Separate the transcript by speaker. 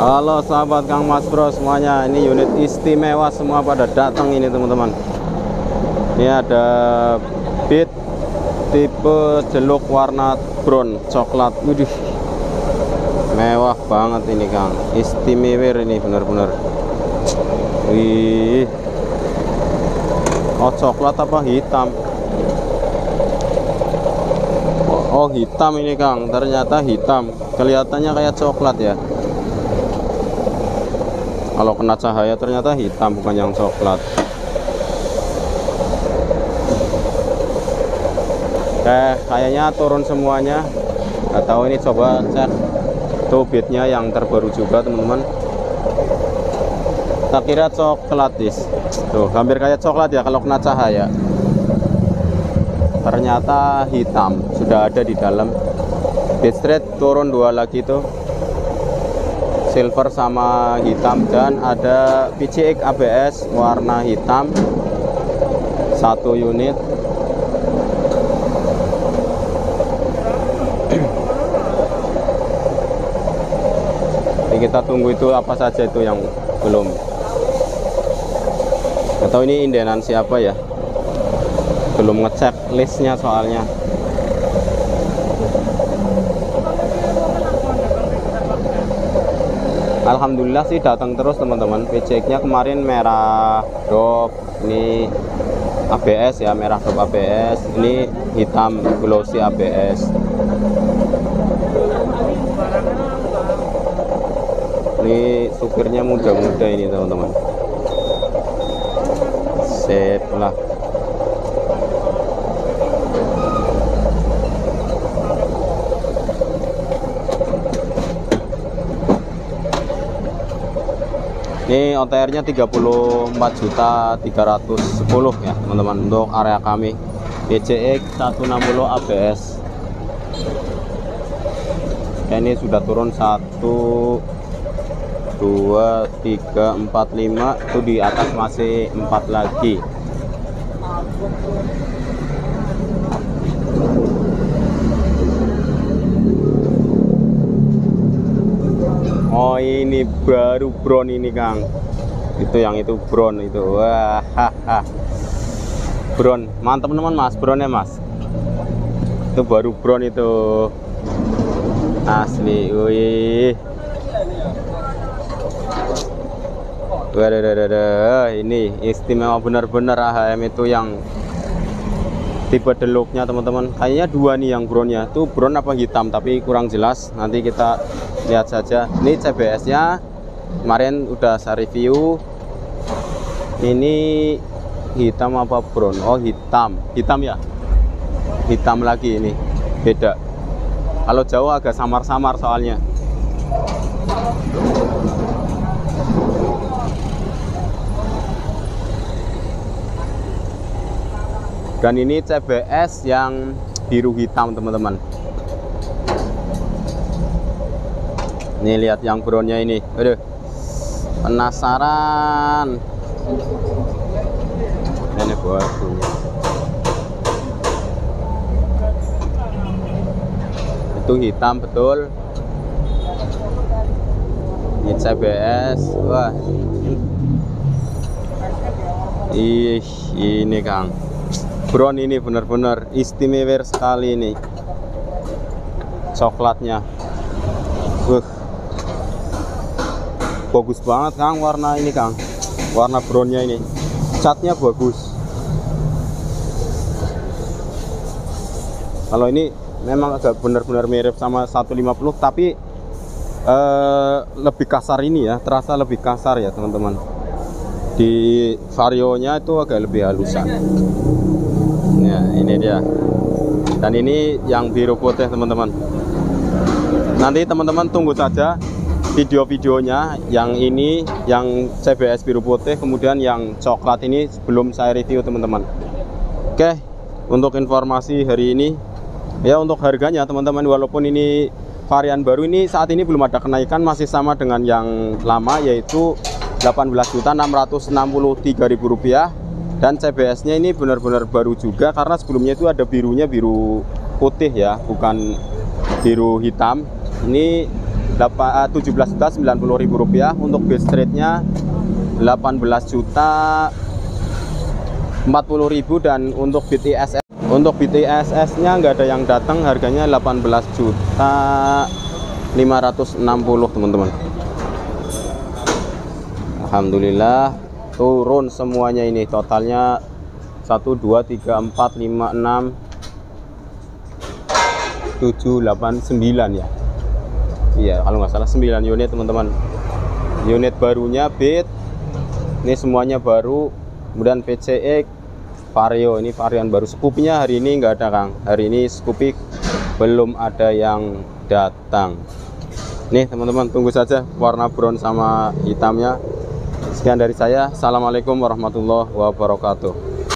Speaker 1: Halo sahabat Kang Mas Bro semuanya, ini unit istimewa semua pada datang ini teman-teman. Ini ada Beat tipe Deluxe warna brown coklat. Widih, mewah banget ini Kang, istimewa ini bener-bener. Wih, oh coklat apa hitam? Oh hitam ini Kang, ternyata hitam, kelihatannya kayak coklat ya. Kalau kena cahaya ternyata hitam, bukan yang coklat. Kayaknya turun semuanya. Nggak tahu ini, coba cek tuh Beatnya yang terbaru juga teman-teman. Tak kira coklat tuh, hampir kayak coklat ya kalau kena cahaya. Ternyata hitam, sudah ada di dalam. Beat Street turun dua lagi tuh, silver sama hitam, dan ada PCX ABS warna hitam satu unit. Jadi kita tunggu itu apa saja itu yang belum, atau ini indenan siapa ya, belum ngecek listnya soalnya. Alhamdulillah sih datang terus teman-teman. PCX-nya kemarin merah dop, ini ABS ya, merah dop ABS, ini hitam glossy ABS. Ini supirnya muda-muda ini teman-teman. Sip lah. Ini OTR-nya 34.310 ya teman-teman untuk area kami. PCX 160 ABS. Ini sudah turun 1 2 3 4 5, itu di atas masih 4 lagi. Oh ini baru brown ini Kang, itu yang itu brown itu. Wah, brown mantap teman Mas, brown ya Mas, itu baru brown itu asli. Wih, waduh, ini istimewa benar-benar AHM itu yang tipe Deluxe-nya teman-teman. Kayaknya dua nih yang brownnya, tuh brown apa hitam tapi kurang jelas, nanti kita lihat saja. Ini CBS-nya kemarin udah saya review. Ini hitam apa brown? Oh hitam ya, hitam lagi. Ini beda, kalau jauh agak samar-samar soalnya. Dan ini CBS yang biru hitam teman-teman. Ini lihat yang brownnya ini. Aduh, penasaran. Ini barunya. Itu hitam betul. Ini CBS. Wah. Ini Kang, brown ini benar-benar istimewa sekali ini. Coklatnya. Bagus banget Kang warna ini Kang. Warna brownnya ini. Catnya bagus. Kalau ini memang agak benar-benar mirip sama 150, tapi lebih kasar ini ya, terasa lebih kasar ya teman-teman. Di varionya itu agak lebih halusan. Ya, ini dia. Dan ini yang biru putih teman-teman. Nanti teman-teman tunggu saja video-videonya. Yang ini yang CBS biru putih, kemudian yang coklat ini belum saya review teman-teman. Oke, untuk informasi hari ini ya, untuk harganya teman-teman, walaupun ini varian baru, ini saat ini belum ada kenaikan, masih sama dengan yang lama, yaitu Rp18.663.000. Dan CBS-nya ini benar-benar baru juga, karena sebelumnya itu ada, biru putih ya, bukan biru hitam. Ini 17.090.000 rupiah. Untuk base rate-nya 18.040.000. Dan untuk BTSS nya nggak ada yang datang, harganya 18.560.000 teman-teman. Alhamdulillah turun semuanya ini, totalnya 1 2 3 4 5 6 7 8 9 ya. Iya, kalau nggak salah 9 unit teman-teman. Unit barunya Beat ini semuanya baru. Kemudian PCX, Vario ini varian baru. Scoopy-nya hari ini nggak ada Kang. Hari ini Scoopy belum ada yang datang. Nih teman-teman, tunggu saja warna brown sama hitamnya. Sekian dari saya. Assalamualaikum warahmatullahi wabarakatuh.